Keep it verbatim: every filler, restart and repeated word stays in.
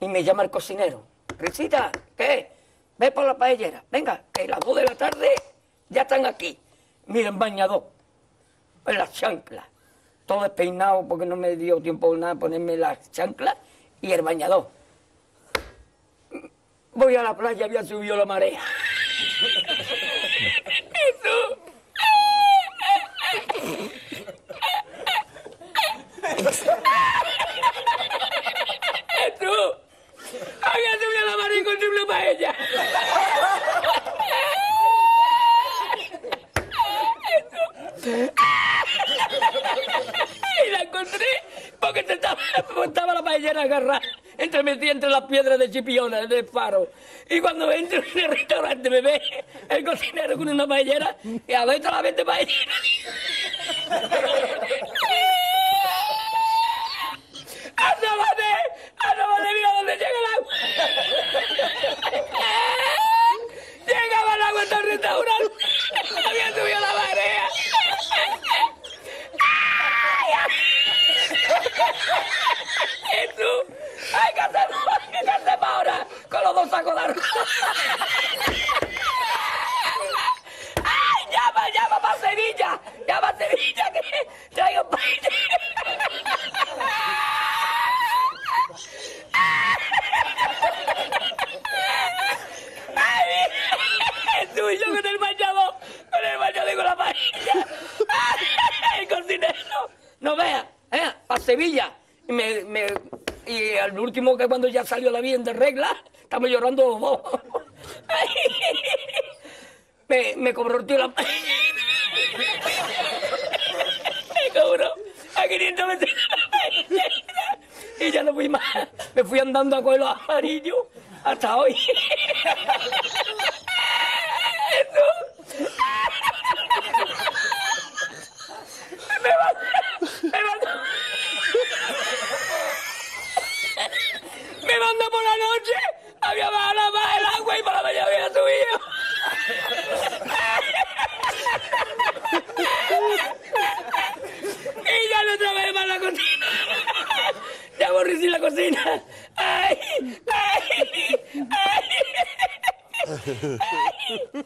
Y me llama el cocinero. Risita, ¿qué? Ve por la paellera. Venga, que las dos de la tarde ya están aquí. Miren, bañador. En las chanclas. Todo despeinado porque no me dio tiempo nada ponerme las chanclas y el bañador. Voy a la playa, había subido la marea. Jesús. Jesús. Había subido la marea y encontré una paella. Y la encontré porque se estaba, estaba la paellera agarrada entre metida entre las piedras de Chipiona, del Faro. Y cuando entro en el restaurante me ve el cocinero con una paellera y a veces la vende paellera. ¡Asómate! ¡Asómate! ¡Mira dónde llega el agua! ¡Llegaba el agua hasta el restaurante! ¡Había subido la marea! ¡Jesús! ¡Hay que hacer, hay que hacer ahora! Con los dos sacos de arroz. ¡Ay! ¡Llama, llama para Sevilla! ¡Llama a Sevilla que traigo paella! ¡Ay! ¡Tú y yo con el bañador! ¡Con el bañador y con la paella! ¡El cocinero! ¡No veas! ¿Eh? ¡Para Sevilla! Y, me, me, y al último, que cuando ya salió la bien de regla, estamos llorando los dos. Me, me cobró el tío la paella. Me cobró a quinientos metros la paella. Y ya no fui más. Me fui andando a coger los amarillos hasta hoy. Eso. Me manda, me manda. Me manda por la noche. Había bajado la más el agua y por la mañana había subido. Y ya no trabajé más la cocina. Ya aborrecí la cocina. Ay, ay, ay. Ay.